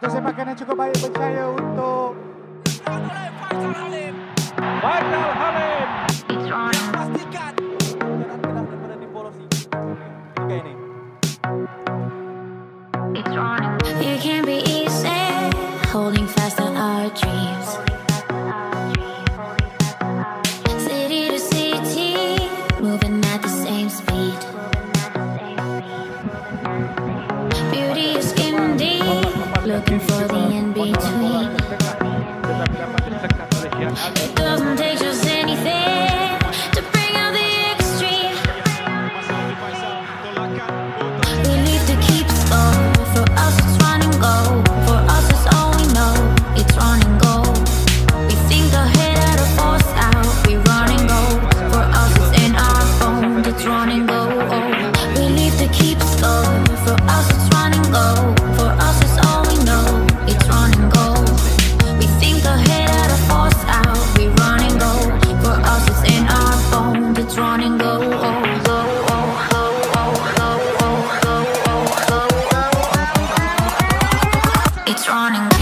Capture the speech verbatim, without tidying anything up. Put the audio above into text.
Itu sepakan yang cukup baik percaya untuk Faisal Halim. Faisal Halim. Pastikan. Kedah daripada tim Bolosi. Liga ini. It can be easy holding fast to our dreams. City to city, moving at the same speed. Beauty is skin deep, looking for the in-between. It doesn't take just anything to bring out the extreme. We need to keep score. For us it's run and go. For us it's all we know. It's run and go. We think ahead at a force out. We run and go. For us it's in our bones. It's run and go. We need to keep score. For us it's run and go. For us it's all we know. It's run and go. We think ahead at a force out. We run and go. For us it's in our bones. It's run and go. It's running.